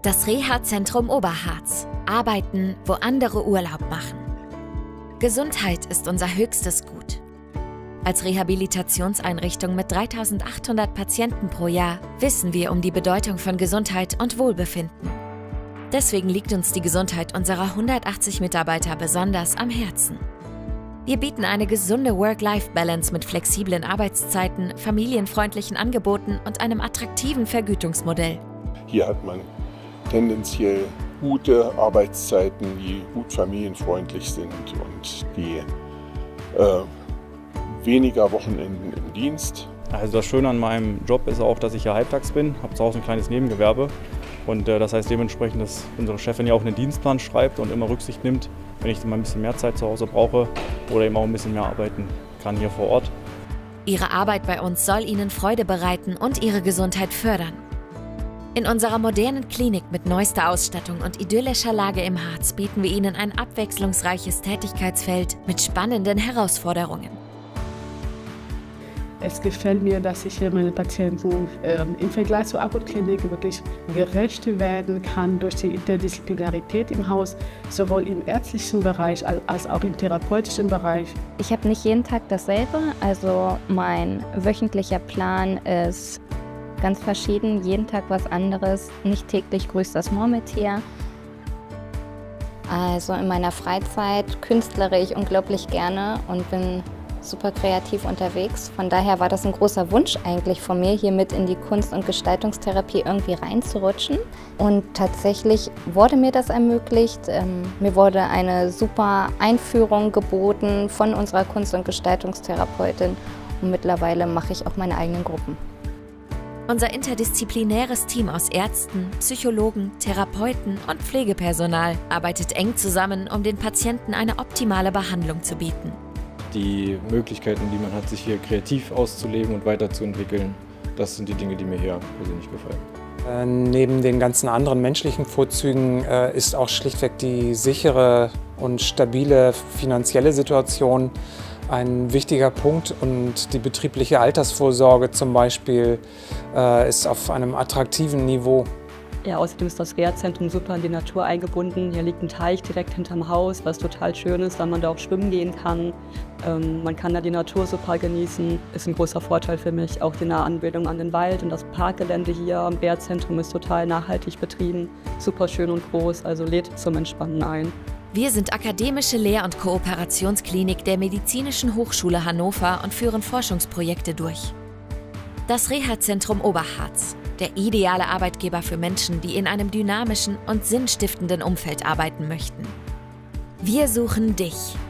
Das Reha-Zentrum Oberharz. Arbeiten, wo andere Urlaub machen. Gesundheit ist unser höchstes Gut. Als Rehabilitationseinrichtung mit 3.800 Patienten pro Jahr wissen wir um die Bedeutung von Gesundheit und Wohlbefinden. Deswegen liegt uns die Gesundheit unserer 180 Mitarbeiter besonders am Herzen. Wir bieten eine gesunde Work-Life-Balance mit flexiblen Arbeitszeiten, familienfreundlichen Angeboten und einem attraktiven Vergütungsmodell. Hier hat man tendenziell gute Arbeitszeiten, die gut familienfreundlich sind und die weniger Wochenenden im Dienst. Also das Schöne an meinem Job ist auch, dass ich ja halbtags bin, habe zu Hause ein kleines Nebengewerbe und das heißt dementsprechend, dass unsere Chefin ja auch einen Dienstplan schreibt und immer Rücksicht nimmt, wenn ich mal ein bisschen mehr Zeit zu Hause brauche oder eben auch ein bisschen mehr arbeiten kann hier vor Ort. Ihre Arbeit bei uns soll Ihnen Freude bereiten und Ihre Gesundheit fördern. In unserer modernen Klinik mit neuester Ausstattung und idyllischer Lage im Harz bieten wir Ihnen ein abwechslungsreiches Tätigkeitsfeld mit spannenden Herausforderungen. Es gefällt mir, dass ich meine Patienten im Vergleich zur Akutklinik wirklich gerecht werden kann durch die Interdisziplinarität im Haus, sowohl im ärztlichen Bereich als auch im therapeutischen Bereich. Ich habe nicht jeden Tag dasselbe, also mein wöchentlicher Plan ist ganz verschieden, jeden Tag was anderes, nicht täglich grüßt das Murmeltier. Also in meiner Freizeit künstlere ich unglaublich gerne und bin super kreativ unterwegs. Von daher war das ein großer Wunsch eigentlich von mir, hier mit in die Kunst- und Gestaltungstherapie irgendwie reinzurutschen. Und tatsächlich wurde mir das ermöglicht. Mir wurde eine super Einführung geboten von unserer Kunst- und Gestaltungstherapeutin. Und mittlerweile mache ich auch meine eigenen Gruppen. Unser interdisziplinäres Team aus Ärzten, Psychologen, Therapeuten und Pflegepersonal arbeitet eng zusammen, um den Patienten eine optimale Behandlung zu bieten. Die Möglichkeiten, die man hat, sich hier kreativ auszuleben und weiterzuentwickeln, das sind die Dinge, die mir hier persönlich gefallen. Neben den ganzen anderen menschlichen Vorzügen ist auch schlichtweg die sichere und stabile finanzielle Situation ein wichtiger Punkt und die betriebliche Altersvorsorge zum Beispiel ist auf einem attraktiven Niveau. Ja, außerdem ist das Reha-Zentrum super in die Natur eingebunden. Hier liegt ein Teich direkt hinterm Haus, was total schön ist, weil man da auch schwimmen gehen kann. Man kann da die Natur super genießen. Ist ein großer Vorteil für mich. Auch die nahe Anbindung an den Wald und das Parkgelände hier am Reha-Zentrum ist total nachhaltig betrieben. Super schön und groß, also lädt zum Entspannen ein. Wir sind akademische Lehr- und Kooperationsklinik der Medizinischen Hochschule Hannover und führen Forschungsprojekte durch. Das Reha-Zentrum Oberharz. Der ideale Arbeitgeber für Menschen, die in einem dynamischen und sinnstiftenden Umfeld arbeiten möchten. Wir suchen dich.